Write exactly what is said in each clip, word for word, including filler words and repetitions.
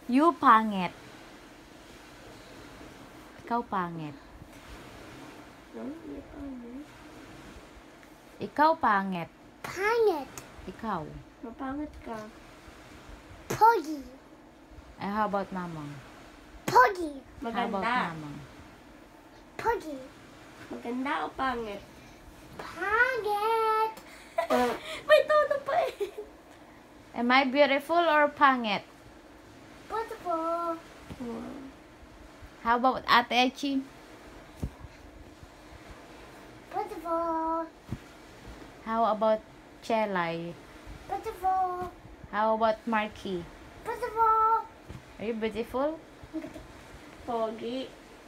You pangit. Ikaw pangit. Ikaw pangit. Pangit. Ikaw. Mapangit ka. Pogi. Eh, how about mamang? Pogi. How about Maganda. mamang? Pogi. Maganda o pangit? Pangit. May todo pa eh. Am I beautiful or pangit? Beautiful. How about Ate Echi? Beautiful. How about Chelay? Beautiful. How about Marky? Beautiful. Are you beautiful? Pogi.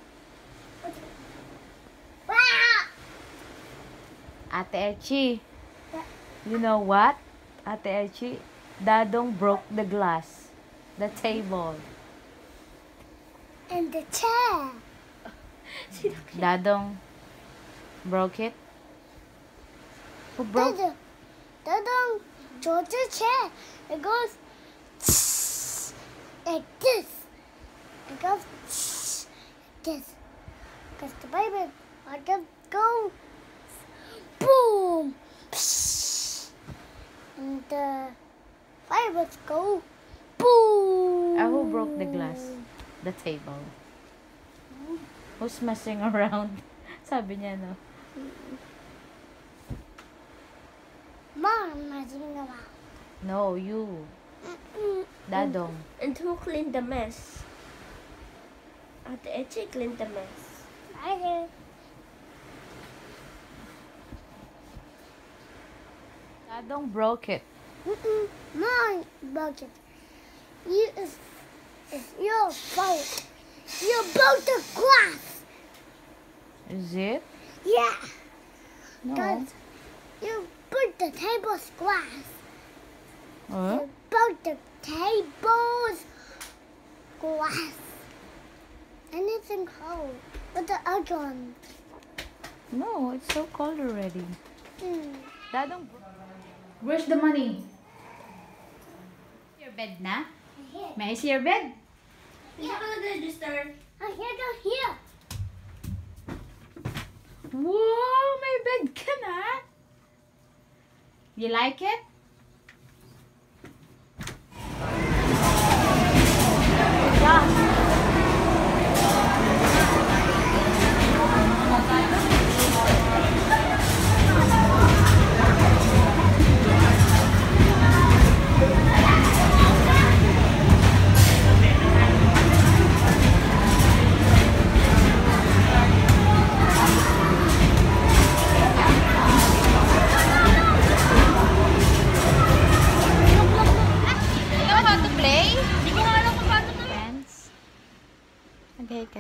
Wow. Ate Echi, you know what? Ate Echi, Dadong broke the glass, the table. And the chair. Dadong broke it. Who broke? Dada. Dada. George's chair. It goes like this. It goes like this. Because the baby, I just go boom. And the fireworks go boom. Ah, who broke the glass? The table. Who's messing around? Sabi niya, no? Mom, messing around. No, you. Dadong. And who cleaned the mess? Ate Echi cleaned the mess. I did. Dadong broke it. Mm-mm. Mom broke it. You is it's your fault. You broke the glass. Is it? Yeah. No. Because you broke the table's glass. Huh? You broke the table's glass. Anything cold. With the other one. No, it's so cold already. Mm. Dadong. Where's the money? Your bed na? Here. May I see your bed? Hindi ka nag-register. Oh, here, go here. Wow, may bed ka na. You like it? Yeah. You know how to play? Hindi ko nga alam kung paano to. Friends? Okay ka.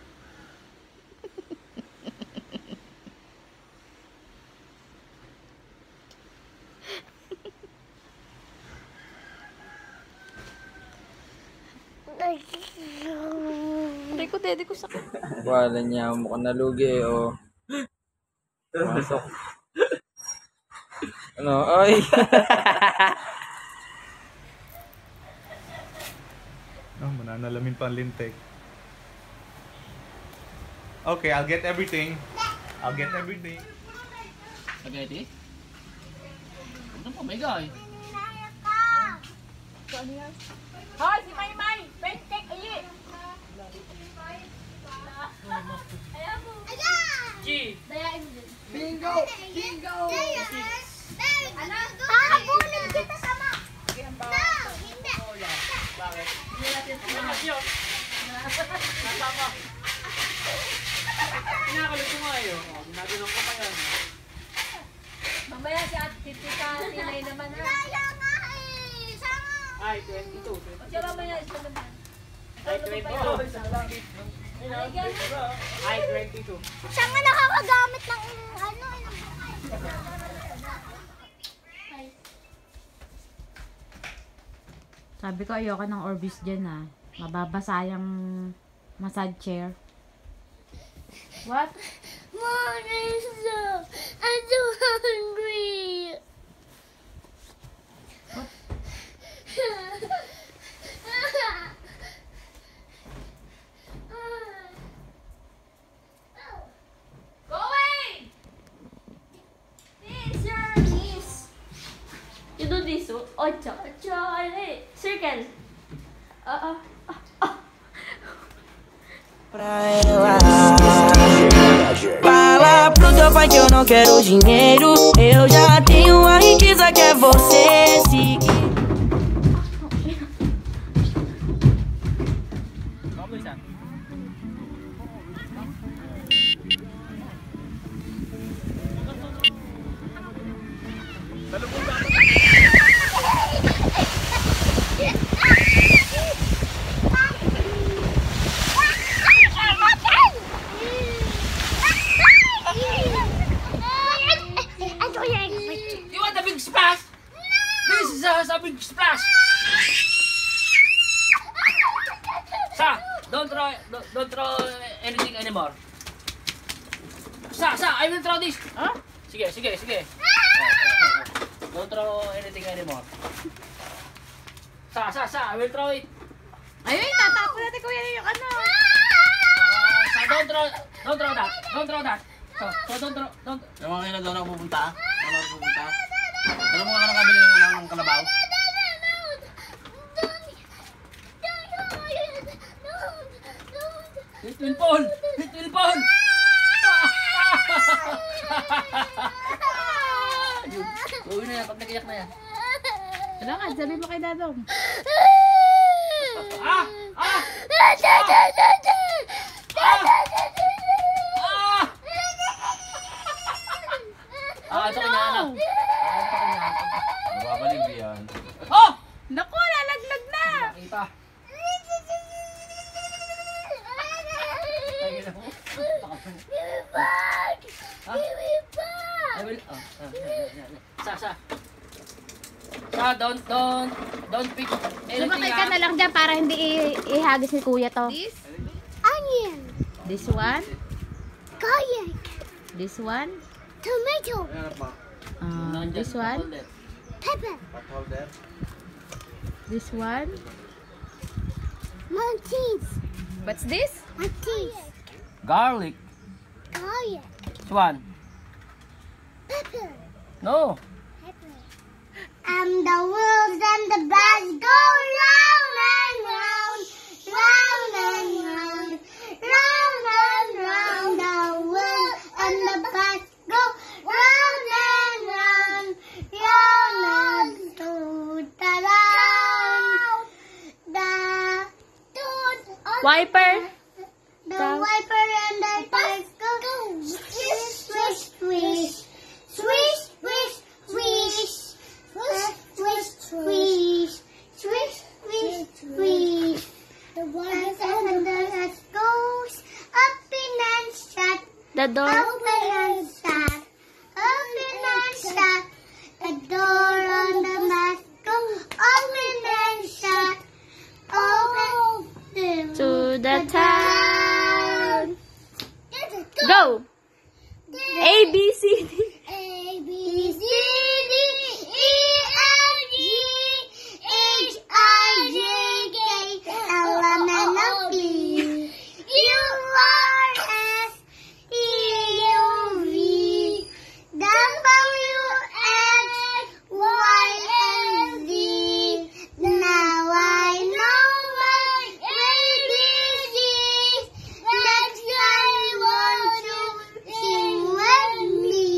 Aray ko, dede ko sakit. Wala niya, mukhang nalugi eh, oh. Pasok. Ano? Ay! Oh, mananalamin pa ang lintik. Okay, I'll get everything. I'll get everything. Spaghetti? Ano pa, may guy? Hoy, si Maymay! Pancake ulit! G! Bingo! Bingo! Hahabulin kita sama! No! Hindi! Bakit? Hindi natin pumakas yun. Nasama. Pinakalit ko nga yun. Oh, ginaganon ko pa yan. Mamaya si Ate Tita Tinay naman ha. Kaya nga eh! Sama! Ay, twenty-two. Siya mamaya siya naman. Ay, twenty-two. Ay, twenty-two. Siya nga nakakagamit ng ano eh. Sabi ko ayoko ng Orbis dyan ha. Mababasa yung massage chair. What? Mom, I'm so, I'm so hungry. ocho, ocho, eh, circle. Oo. Fala pro teu pai que eu não quero dinheiro. Eu já tenho a riqueza que é você seguir. You want a big splash? This is a, a big splash. Sa, don't throw, don't, don't throw anything anymore. Sa, sa, I will throw this. Huh? Sige, sige, sige. Oh, oh, oh. Don't throw anything anymore. Sa, sa, sa, I will throw it. Ayun, tatapon natin kuya yung ano. Uh, sa, don't throw, don't throw that. Don't throw that. So, so don't throw, don't. Ewan kayo na doon ako pupunta. Doon ako pupunta. Alam mo nga ka nakabili ng, ano, ng kalabaw? It will fall! It will fall! Yun. Uwi na yan, pag nagiyak na yan. Wala ka, sabi mo kay Dadong. Ah! Ah! Ah! Ah! Ah, ito kanya anak. Ah, ito kanya anak. Nababalig yan. Oh! Naku, lalaglag na! Nakita. Ay, gila mo. Ha? I will, oh, oh, yeah, yeah, yeah. Sa, sa. Sa, don't, don't, don't pick anything. Sumakay ka na lang dyan para hindi i- ihagis ni kuya to. This onion, This one, garlic, this one, tomato, Ayan pa. uh, Nandyan, this one, hold it. pepper, Pot holder. this one. monkeys, What's this? monkeys, Garlic. garlic, Which one? pepper, No. pepper. And the wheels and the bars go round and round, round and round, round and round. The wheels and the bars go round and round, round and toot around. The toot on Wiper. the wiper and the tires go swish, swish, swish, swish, swish, swish, swish, swish, swish, swish, swish, swish. The water and the dust goes up in and shut, The door. open and shut, open and shut. The door on the mat goes open and shut, open To the town. Go. A, B, C, D. A, B, C, D, E, F, G, H, I, J, K, L, M, N, O, P, Q, R, S, T, U, V, W, X, Y, and Z. Now I know my A B Cs. Next time, won't you sing with me?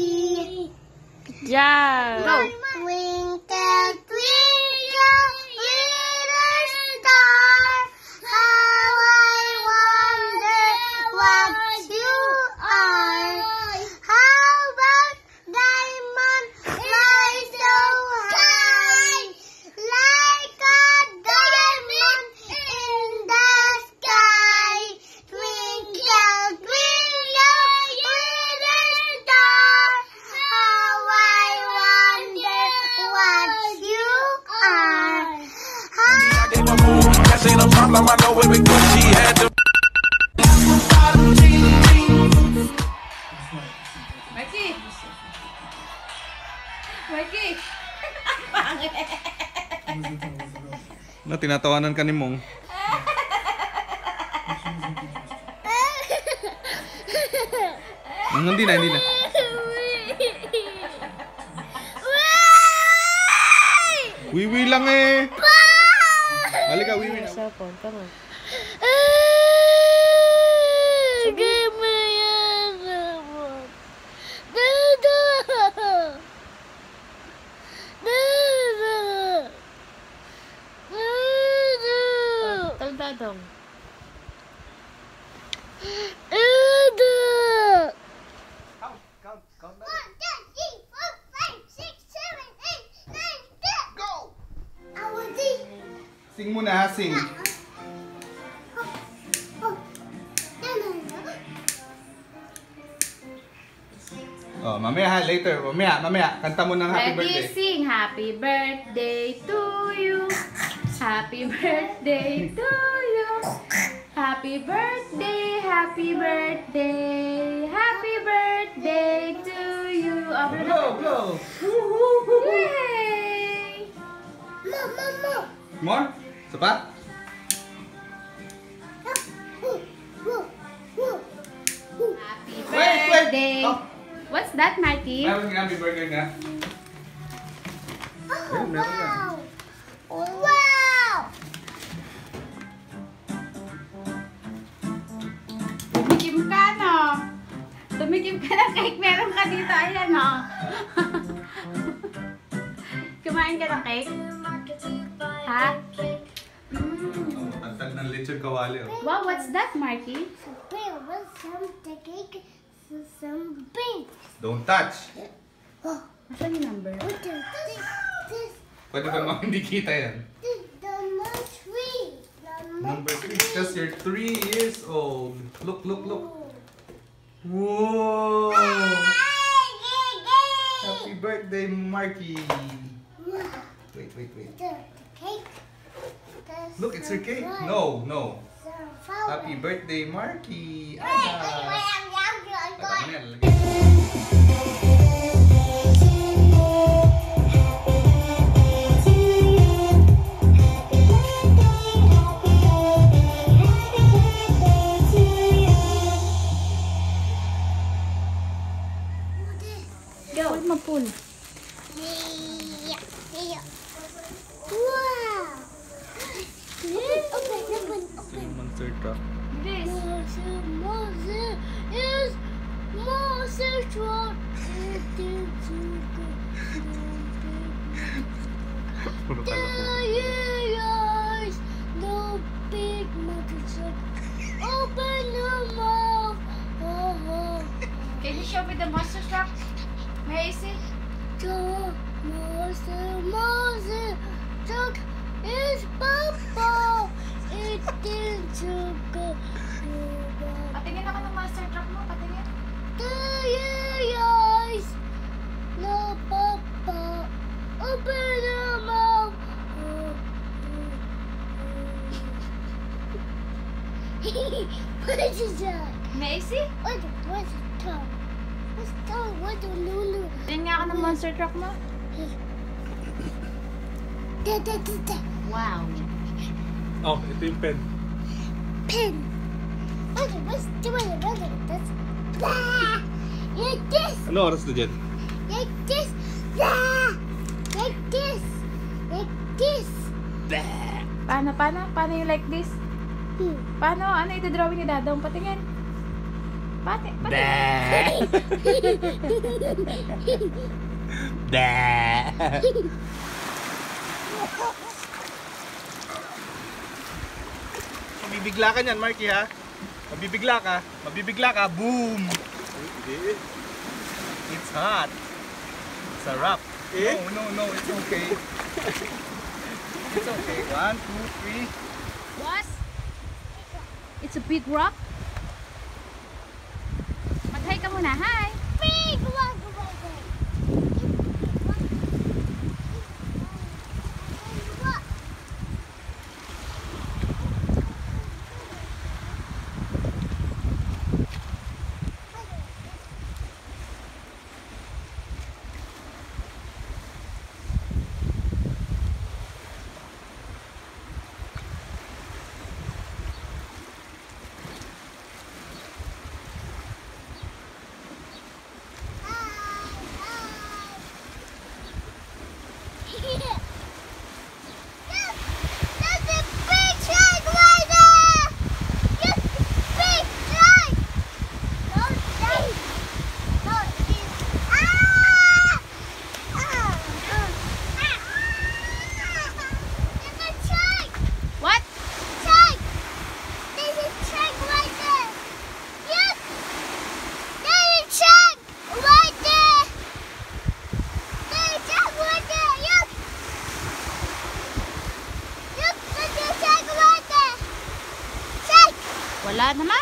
Yeah. Go. Twinkle, twinkle, little star, how I wonder what you are. How about diamond fly so high, like a diamond in the sky? Twinkle, twinkle, little star, how I wonder what you are. How That ain't a problem, I know it because she had to. Mikey. Mikey. Na, tinatawanan ka ni Mong. Hindi na, hindi na. Wiwi lang eh. Halika, wiwi na. Cellphone, come on. Give me another one. Dada. Dada. Dada. Tell Dadong. Dada. Count, count, count na. One, two, three, four, five, six, seven, eight, nine, ten. Go. I will see. Sing muna ha, sing. Oh, mamaya ha, later. Mamaya, mamaya. Kanta mo ng happy Ready, birthday. sing happy birthday to you. Happy birthday to you. Happy birthday, happy birthday. Happy birthday to you. Oh, Blow, blow. yay! Mama, mama. More? Isa pa? Happy Wait, wait. birthday. Oh. What's that, Marky? Meron nga, happy birthday nga. Ayun, meron nga. Wow! Tumikim ka, no? Tumikim ka ng cake. Meron ka dito. Ayan, no? Kumain ka ng cake? Ha? Oh, ang tag ng lechon kawali. Oh. Wow, what's that, Marky? There was some cake, some beans. Don't touch. Asan yung number? What is this? This, Pwede ba mga hindi kita yan? this, number three. Number Number three, because you're three years old. Look, look, look. Whoa! Happy birthday, Marky. Wait, wait, wait. The cake. The Look, it's your cake. sunflower. No, no. Sunflower. Happy birthday, Marky. Wait, wait, wait, Ada. I'm young, I'm Tata mo going. yan, lalagyan. Pull mo, pull. Yeah, yeah. Wow. Open, open, open. Monster truck. This. Monster, monster is monster truck. Puro kala ko. Yes, the big monster truck. Open your mouth. Oh, Can you show me the monster truck? May I see? the monster, monster truck is Papa. It didn't go. Patingin ako ng monster truck mo. Patingin. Yes, no Papa. Open your mouth. What is that? May I see? What? What's the tongue? What's the tongue? What's the lulu? Tingin nga ako ng monster truck mo. Da da da da. Wow. Oh, ito yung pen. Pin. Okay, what's doing it? What's it? That's blah. Like this. Ano oras na dyan? Like this. Blah. Like this. Like this. Paano, paano? Paano yung like this? Hmm. Paano? Ano ito drawing ni Dadong? Patingin. Pati, patingin. Mabibigla ka niyan, Marky, ha? Mabibigla ka. Mabibigla ka. Boom! It's hot. Sarap. No, no, no. It's okay. It's okay. One, two, three. What? It's a big rock? Mag-hi ka muna. Hi! Big one. Wala naman.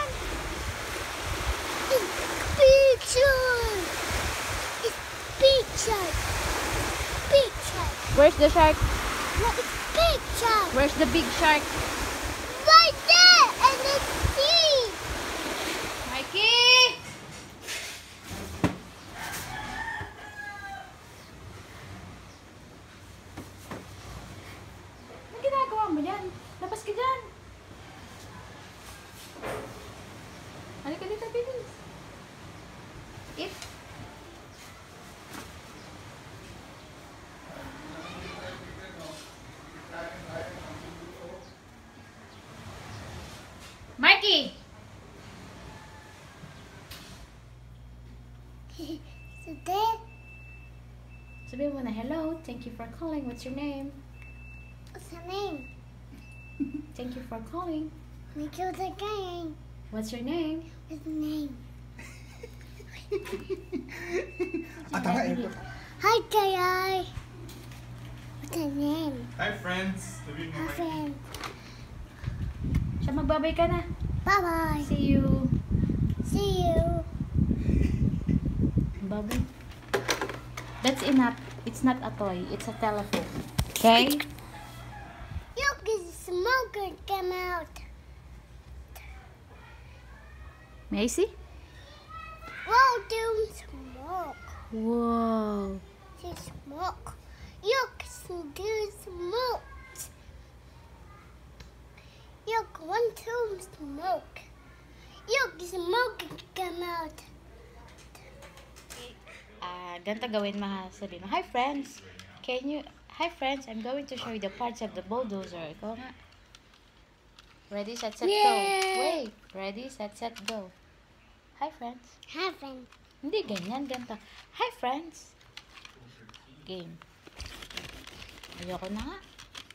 It's picture. It's picture. Picture. Where's the shark? No, it's picture. Where's the big shark? Right there, and it's sea. Mikey! Ano ginagawa mo yan? Labas ka dyan. Halika dito, bilis. Eat. Mikey! So there, Sabihin mo na, hello, thank you for calling. What's your name? what's her name? Thank you for calling. We killed the gang. What's your name? What's her name? Atara, Hi, Kayai. What's her name? Hi friends. Sabihin mo, Her Mikey. friend. Siya, magbabay ka na. Bye-bye. See you. See you. Babay. That's enough. It's not a toy. It's a telephone. Okay? Look, the smoker came out. May I see? Whoa, dude, smoke. Whoa. See smoke. Look, dude, smoke. Look, one, two, smoke. Look, smoke came out. Ah, ganito gawin mo ha. Sabihin mo, hi friends. Can you, hi friends, I'm going to show you the parts of the bulldozer. Ikaw nga. Ready, set, set, go. Yeah. Wait. Ready, set, set, go. Hi friends. Heaven. Hindi ganyan, ganito. Hi friends. Game. Ayoko na nga.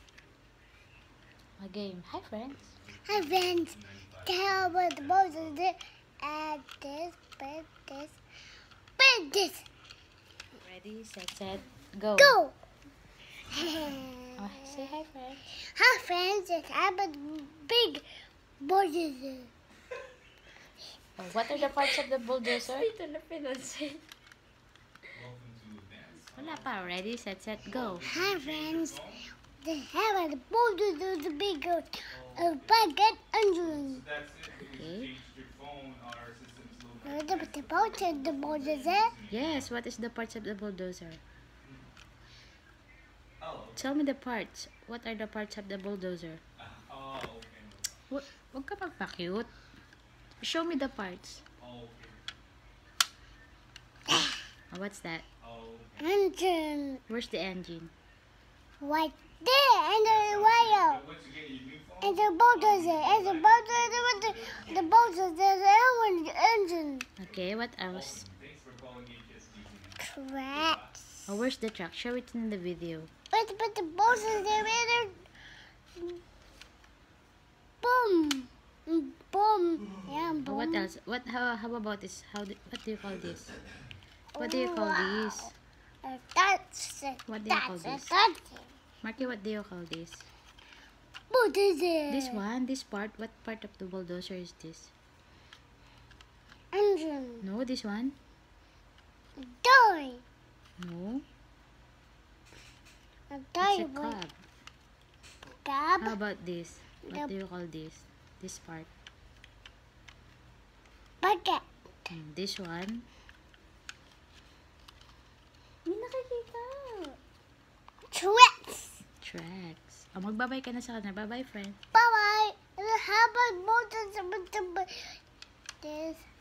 A game. Hi friends. Heaven. Tell what the boat is there. Add this, put this, put this. Ready, set, set, go. Go. Oh, say hi friends. Hi, friends. It's have a big bulldozer. Oh, what are the parts of the bulldozer? Dito na pinansin. Wala pa. Ready, set, set, go. Hi, friends. They have a bulldozer, the big goat, a bucket engine. Okay. What about the boat and the bulldozer? Yes, what is the parts of the bulldozer? Tell me the parts. What are the parts of the bulldozer? Wag, wag ka magpa-cute. Show me the parts. Oh, what's that? Engine. Where's the engine? Right there, and the wire. And the bulldozer, and the bulldozer with the, the bulldozer, the engine. Okay, what else? Tracks. Oh, where's the truck? Show it in the video. But, but the bulldozer, they're boom. Boom. Yeah, boom. Oh, what else? What? How? How about this? How? Do, what do you call this? What do you call Wow. this? Uh, that's it. What do you call That's this? it. That's it. Marky, what do you call this? Bulldozer. This one, this part. What part of the bulldozer is this? Engine. No, this one. Toy. No, A it's toy a with cab. cab. How about this? What The- do you call this? This part. Bucket. And this one. Hindi nakikita. Tracks. Tracks. Oh, magbabay ka na sa kanila. Bye-bye, friend. Bye-bye. And how about bulldozer with the... This.